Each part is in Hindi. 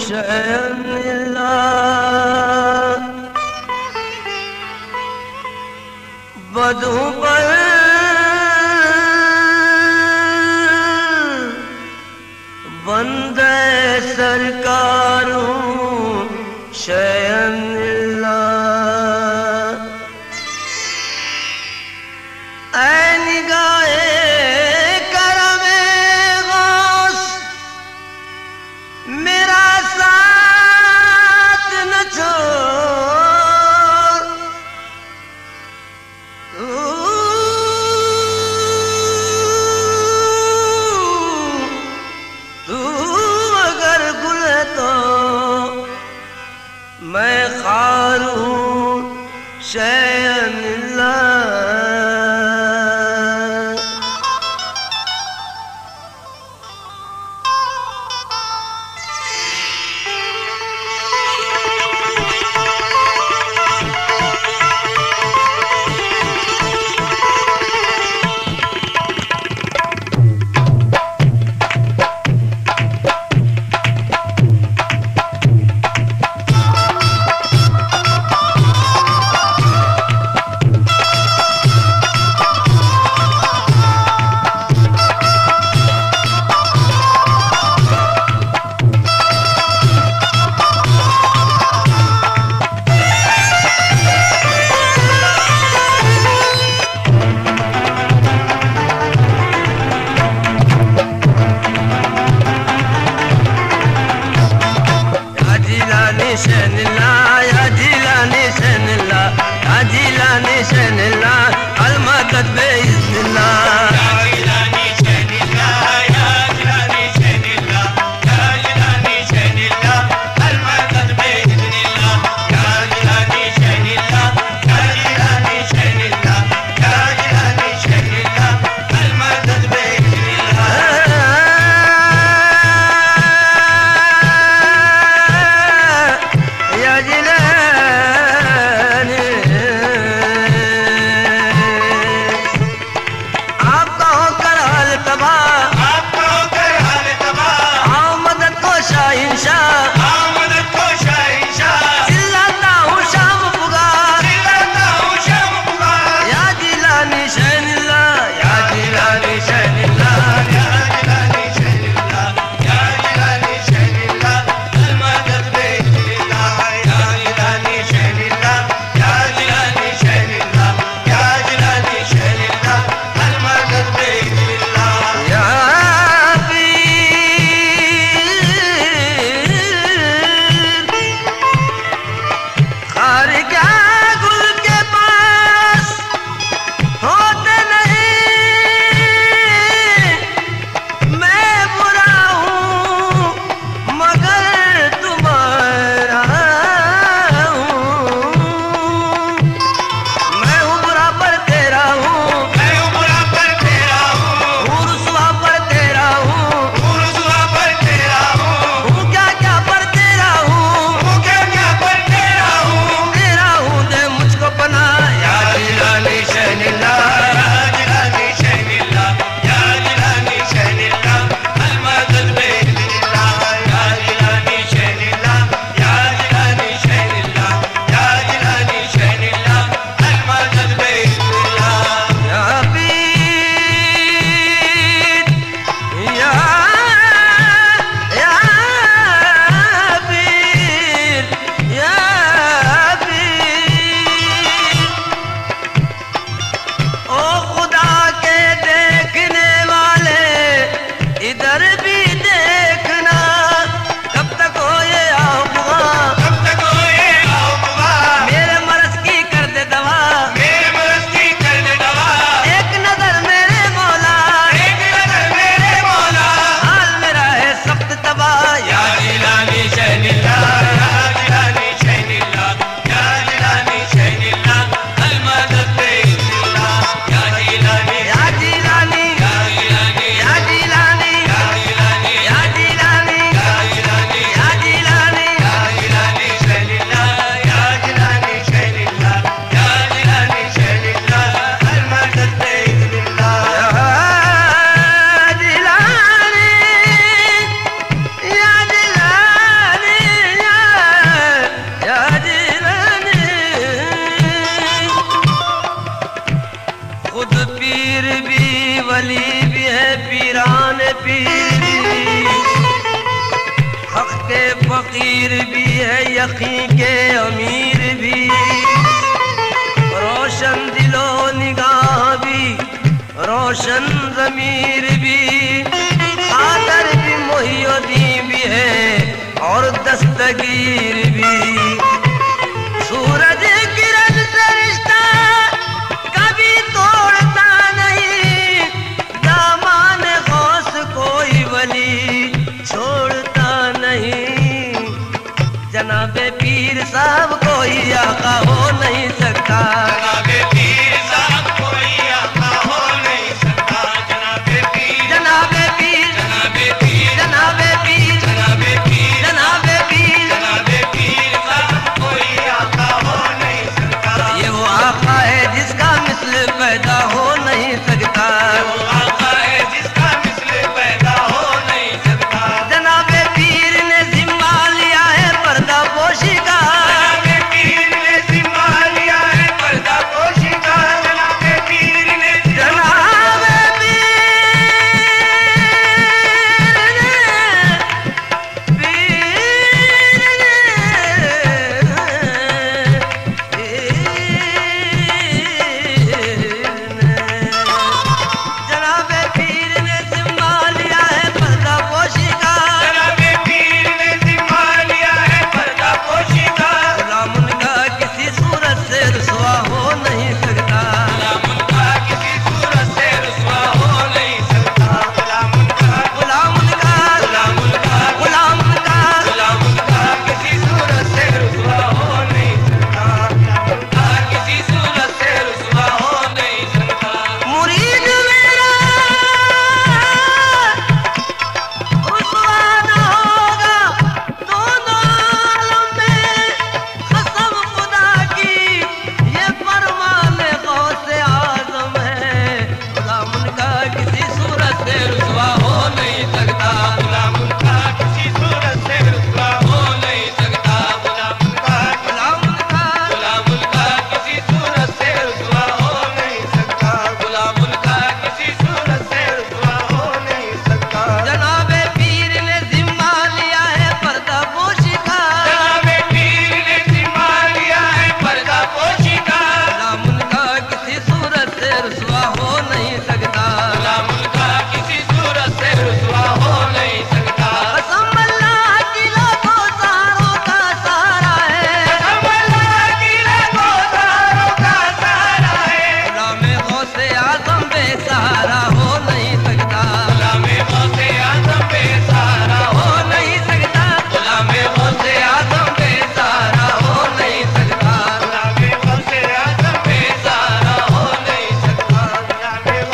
शयनिल्लाह बदू पर बंदे सरकार हूँ शयनिल्लाह। ऐ निगाहे करमे गौस मेरा साथ न छोड़, तू अगर गुल है तो मैं खार हूँ शयनिल्लाह। शयनिल्लाह या जिलानी शयनिल्लाह, या जिलानी शयनिल्लाह अलमदद बेइज़्निल्लाह। या जिलानी शयनिल्लाह, या जिलानी शयनिल्लाह, या जिलानी शयनिल्लाह अलमदद बेइज़्निल्लाह। या जिलानी शयनिल्लाह, या जिलानी शयनिल्लाह, या जिलानी शयनिल्लाह अलमदद बेइज़्निल्लाह। हो भी, वली भी है, पीरान पीर भी, हक के फकीर भी है, यकीन के अमीर भी, रोशन दिलो निगाह भी, रोशन ज़मीर भी, कादर भी, मुहियुद्दीन भी है और दस्तगीर भी। सूरज किरण से रिश्ता कभी तोड़ता नहीं, दामान गौस कोई वली छोड़ता नहीं। जनाबे पीर साहब कोई आका हो नहीं सकता, जनाबे पीर साहब कोई आका हो नहीं सकता। जनाबे पीर, जनाबे पीर, जनाबे पीर, जनाबे पीर, जनाबे पीर, जनाबे पीर, जनाबे पीर साहब कोई आका हो नहीं सकता। ये वो आका है जिसका मिस्ल पैदा हो नहीं सकता, वो आका है जिसका मिस्ल पैदा हो नहीं सकता। जनाबे पीर ने जिम्मा लिया है पर्दा पोशी का, जनाबे पीर ने जिम्मा लिया है पर्दा पोशी का। जनाबे पीर ने, जनाबे जनाबे पीर ने जिम्मा लिया है पर्दा पोशी का, जनाबे पीर ने जिम्मा लिया है पर्दा पोशी का। गुलाम उनका किसी सूरत से रुसवा हो नहीं सकता, गुलाम उनका किसी सूरत से रुसवा हो नहीं सकता। गुलाम उनका, गुलाम उनका, गुलाम उनका, गुलाम उनका, गुलाम उनका किसी सूरत से रुसवा हो नहीं सकता, गुलाम उनका किसी सूरत से रुसवा हो नहीं सकता। मुरीद मेरा रुसवा न होगा दोनों आलम में, कसम खुदा की ये फरमान गौसे आज़म है। गुलाम उनका किसी सूरत से रुसवा हो नहीं सकता, गुलाम उनका किसी सूरत से रुसवा हो नहीं सकता। गुलाम उनका, गुलाम उनका, गुलाम उनका किसी सूरत से रुसवा हो नहीं सकता, गुलाम उनका किसी सूरत से रुसवा हो नहीं सकता। जनाबे पीर ने जिम्मा लिया है पर्दा पोशी का, जनाबे पीर ने जिम्मा लिया है पर्दा पोशी का। गुलाम उनका किसी सूरत से रुसवा हो नहीं सकता, गुलाम उनका किसी सूरत से रुसवा हो नहीं सकता। कसम अल्लाह की लाखों सहारों का सहारा है, कसम अल्लाह की लाखों सहारों का सहारा है। गुलाम गौसे आज़म बेसहारा हो नहीं सकता, गुलाम गौसे आज़म बेसहारा हो नहीं सकता, गुलाम गौसे आज़म बेसहारा हो नहीं सकता, गुलाम गौसे आज़म बेसहारा हो नहीं सकता। गुलाम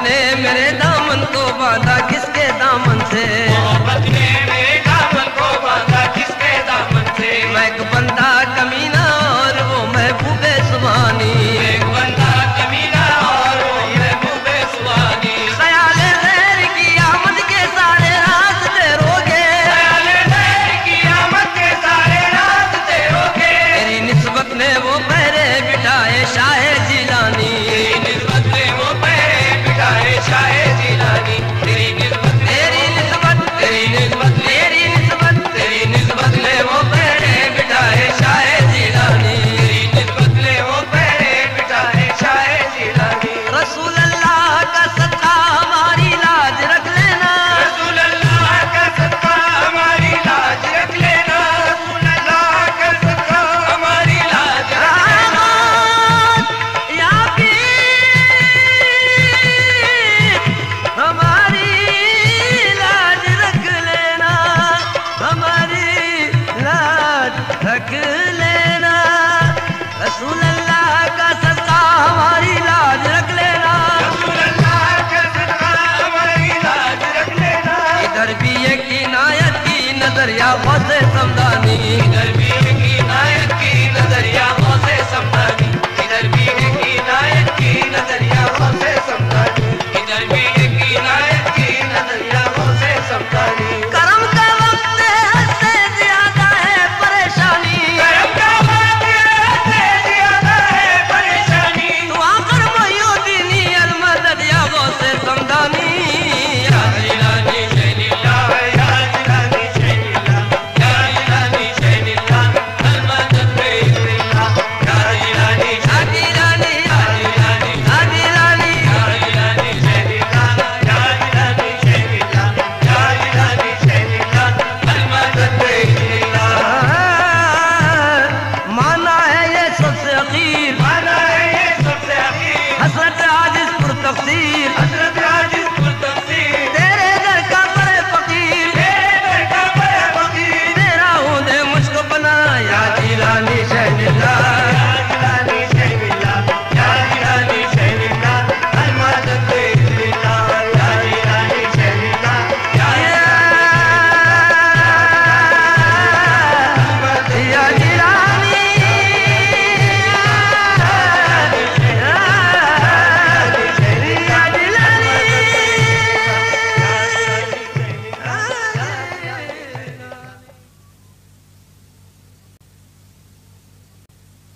ने मेरे दामन को बांधा किसके दामन से, मोहब्बत ने मेरे दामन को बांधा किसके दामन से। मैं एक बंदा कमीना और वो महबूबे सुभानी, एक बंदा कमीना और वो महबूबे सुभानी। ख्याले गैर की आमद के सारे रास्ते रोके, ख्याले गैर की आमद के सारे रास्ते रोके। तेरी निस्बत ने वो पैरे बिठाए शाहे जिलानी, तेरी निस्बत ने वो पैरे बिठाए शाहे जिलानी। तेरी निस्बत तेरी निस्बत तेरी निस्बत तेरी निस्बत तेरी निस्बत ने वो पैरे बिठाए शाहे जिलानी। तेरी निस्बत ने वो पैरे बिठाए शाहे जिलानी। रसूल अल्लाह का सदका हमारी लाज रख लेना, रसूल अल्लाह का सदका हमारी लाज रख लेना। रसूल अल्लाह का सदका हमारी लाज रख लेना। या हमारी लाज रख लेना, हमारी लाज रख लेना। रसूल अल्लाह का सदका हमारी लाज रख लेना, रसूल अल्लाह का सदका हमारी लाज रख लेना। इधर भी एक इनायत की नजरिया गौसे समदानी, इधर भी एक इनायत की नजरिया गौसे समदानी। इधर भी एक इनायत की नजरिया गौसे समदानी। इधर भी एक इनायत की नजरिया गौसे समदानी। करम का वक्त हद से ज्यादा है परेशानी, करम का वक्त से ज्यादा है परेशानी। तू आकर मोहिउद्दीनी अलमदद या गौसे समदानी। या जिलानी शैलीला, या जिलानी शैलीला, या जिलानी शैलीला, अलमदद बेइज़्ज़िल्ला। या जिलानी आदिलानी या जिलानी आदिलानी या जिलानी शैलीला, या जिलानी शैलीला, या जिलानी शैलीला, अलमदद बेइज़्ज़िल्ला। माना है ये सबसे अखीर माना है ये सबसे अखीर हसरत आजिज़ पुर तफसीर, हज़रत